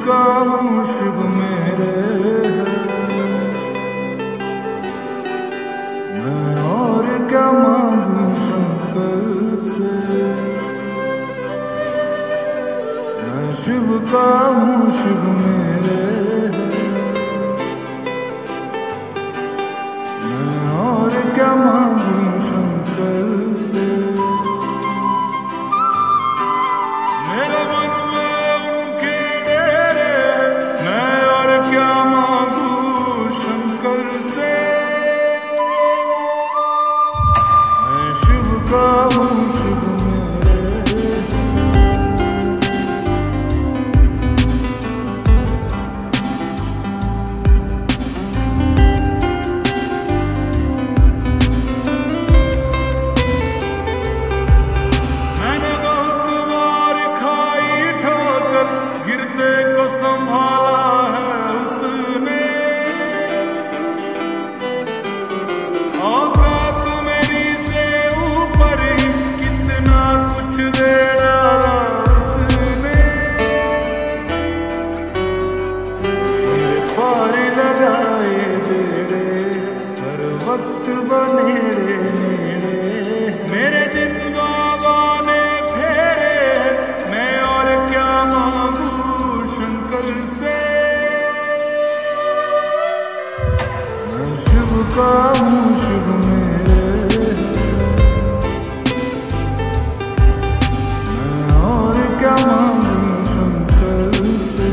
का हूँ शिव मेरे है, मैं और क्या मांगू शंकर से। मैं शिव का हूँ शिव मेरे है, मैं और क्या मांगू शंकर से। मेरे मन में उनके डेरे हैं, मैं और क्या मांगू शंकर से। मैं शिव का हूँ शिव मेरे है, मैंने बहुत बार खाई ठोकर, गिरते को संभाला है उसने। औकात मेरी से ऊपर ही कितना कुछ दे डाला उसने। मेरे पार लगाए बेड़े हर वक्त बनेड़े नेड़े। मेरे दिन बाबा ने फेरे, मैं और क्या मांगू शंकर से। मैं शिव का हूँ शिव मेरे है, मैं और क्या मांगू शंकर से।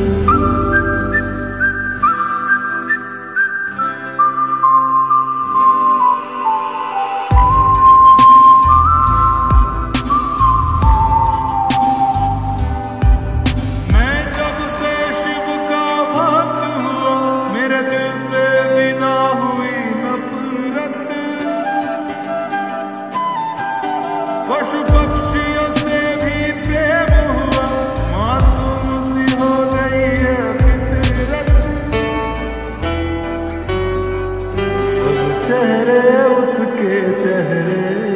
मैं जब से शिव का भक्त हुआ, मेरे दिल से विदा हुई नफरत। पशु पक्षियों से भी प्रेम हुआ, मासूम सी हो गई है फितरत। सब चेहरे उसके चेहरे,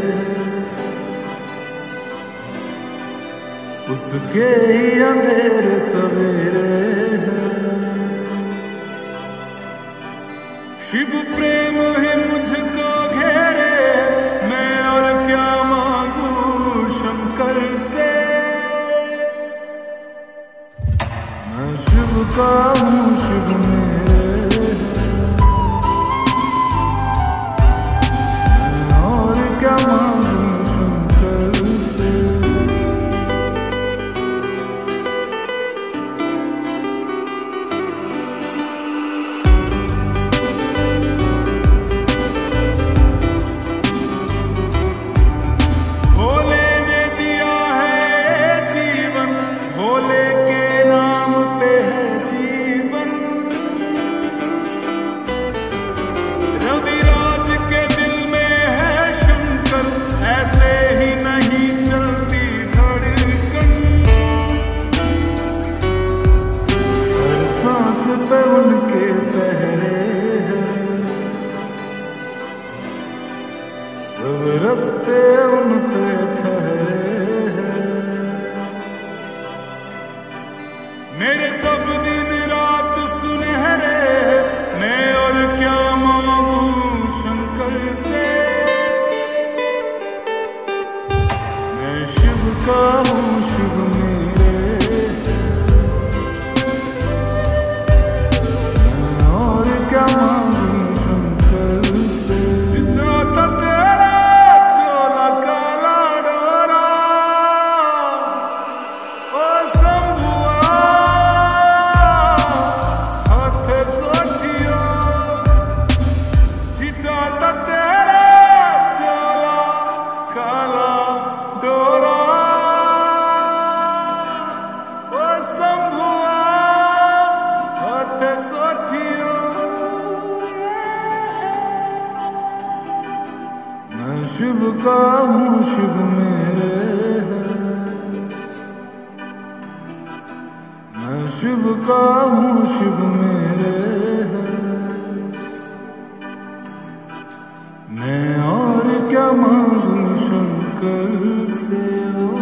उसके ही अंधेरे सवेरे हैं। शिव प्रेम ही मुझको घेरे, मैं और क्या मांगू शंकर से। मैं शिव का हूँ शिव मेरे है, मैं और क्या मांगू शंकर से। भोले ने दिया है जीवन, भोले के नाम पे है जीवन। रविराज के दिल में है शंकर, ऐसे ही नहीं चलती धड़कन। हर सांस पे उनके पहरे हैं, सब रास्ते उन पे ठहरे हैं। मेरे सब दिन रात सुनहरे, मैं और क्या मांगू शंकर से। मैं शिव का हूँ शिव मेरे है, मैं और क्या मांगू शंकर से। सिद्धार्थ तेरा चोला काला डोरा, ओ शंभुआ हाथ सोठियो। सिद्धार्थ तेरा चोला काला डोरा, ओ शंभुआ हाथ सोठियो। मैं शिव का हूँ शिव मेरे है, मैं शिव का हूँ शिव मेरे है, मैं और क्या मांगू शंकर से।